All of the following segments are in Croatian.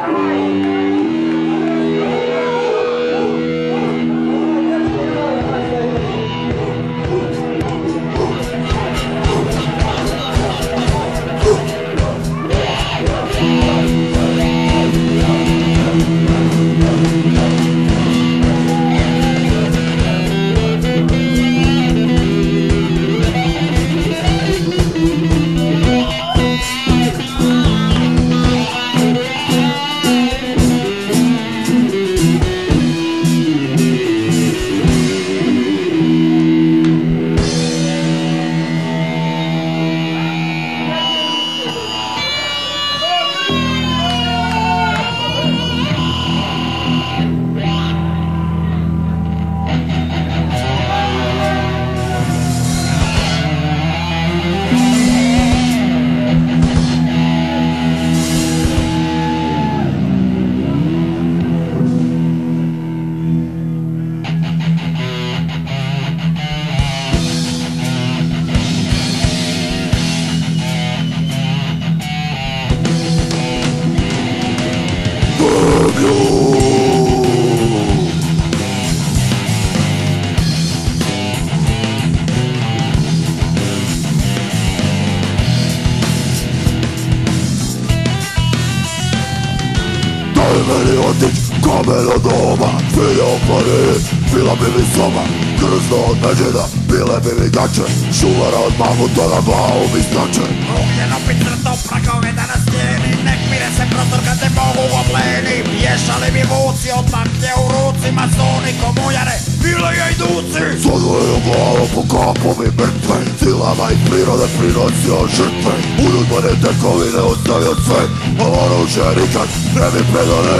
meni otić kamen od doma. Video planet, bila bi mi soba. Krzno od međena, bile bi mi gaće. Šuvara od mamuta na glavu mi stače. Ugljeno pitrto pragove da na stijeni. Nek mire se protor kad ne mogu obleni. Vješali mi vuci od baklje u ruci. Masoni komunjare, bile je i duci. Zadvojio glavo po kapom i mrtve. Silama iz prirode prinosio žrtve. U ljudbane tekovine ostavio sve. A oružje nikad ne bi predao ne.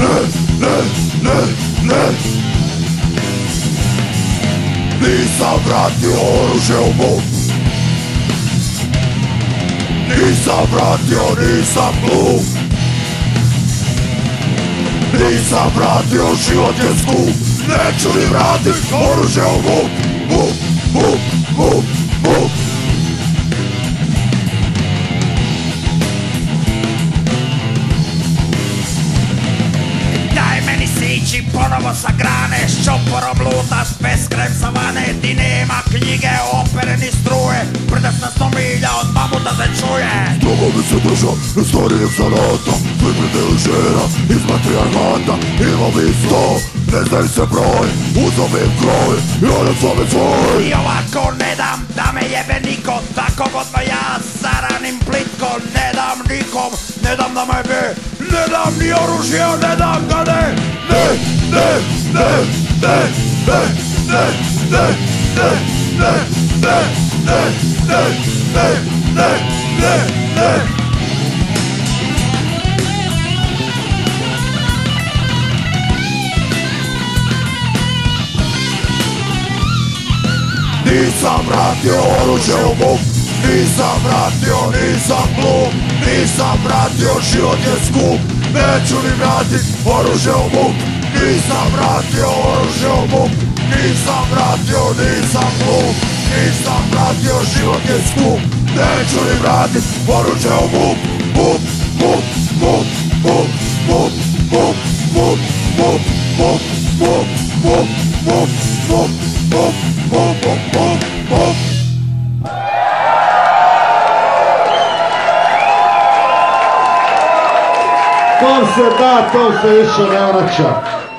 Nisam vratio oružje u MUP. Nisam vratio, nisam glup. Nisam vratio, život je skup. Neću ni vratit oružje u MUP. MUP. Sići ponovo sa grane, s čoporom luta, s peskrem savane. Ti nema knjige, opere ni struje, prdesnasto milja od mamuta se čuje. Strogo bi se držao istorijeg zanata, pripremili žena iz matrijarhata. Imao bi 100, ne znaju se broj, uzao bi im kroj i odem svome svoj. I ovako ne dam da me jebe niko, tako god me ja zaranim plitko. Ne dam nikom, ne dam da me be, ne dam ni oružje, ne dam ga ne. Nisam vratio oružje u MUP. Nisam vratio, nisam glup. Nisam vratio, život je skup. Neću ni vratit oružje u MUP. Nisam vratio oružje u MUP. Nisam vratio, nisam glup. Nisam vratio, život je skup. Neću ni vratit oružje u MUP. To se da, to se više ne vraća.